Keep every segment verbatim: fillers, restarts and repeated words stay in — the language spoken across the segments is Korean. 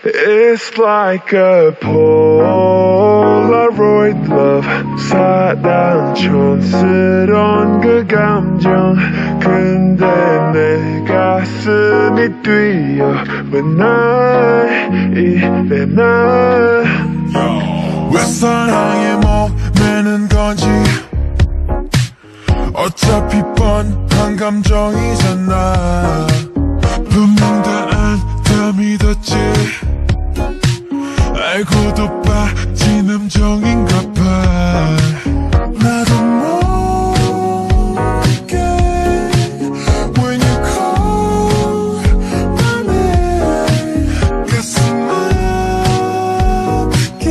It's like a Polaroid love 사랑촌스러운 그 감정 근데 내 가슴이 뛰어 왜 날 이래나 왜 사랑에 목매는 건지 어차피 뻔한 감정이잖아 분명 다 안다 믿었지 알고도 빠진 함정인가봐 나도 모르게 When you call my name 가슴 아프게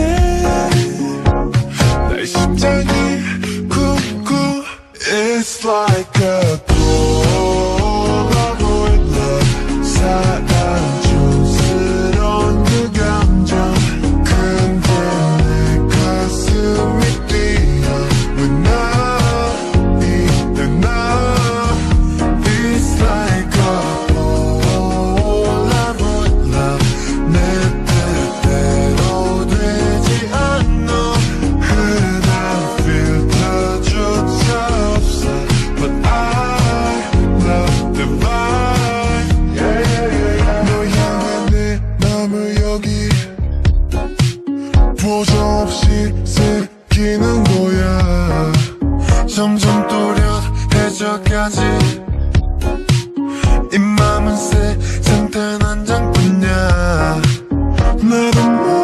내 심장이 쿵쿵 It's like a Polaroid love 사랑촌스러운 그 감정 근데 내 가슴이 뛰어 왜 나 이래나 It's like a Polaroid love 내 뜻대로 되지 않아 흔한 필터조차 없어 But I love the vibe yeah, yeah, yeah, yeah. 너 향한 내 맘을 여기 보정 없이 새기는 거야 점점 또렷해져가지 이 맘은 세상 단 한 장뿐이야 나도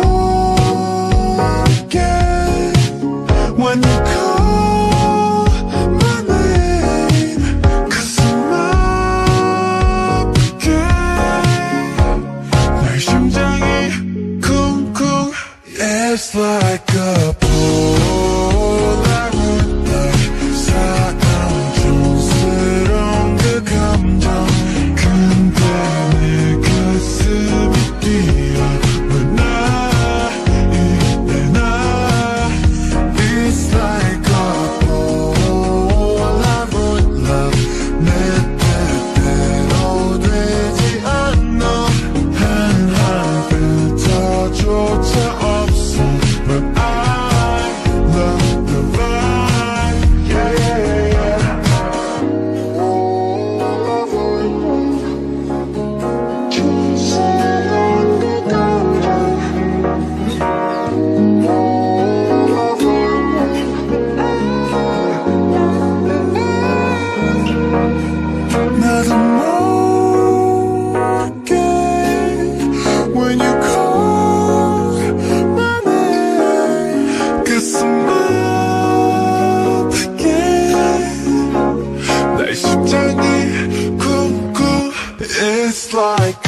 모르게 When you call my name 가슴 아프게 내 심장이 쿵쿵 It's like a Polaroid love 사랑촌스러운 그 감정 근데 내 가슴이 뛰어 왜 나 이래나 It's like a Polaroid love 내 뜻대로 되지 않아 한한 필터조차 없어 But I love the vibe yeah, yeah, yeah, yeah. 나도 모르게 When you call my name 가슴 아프게 내 심장이 쿵쿵 It's like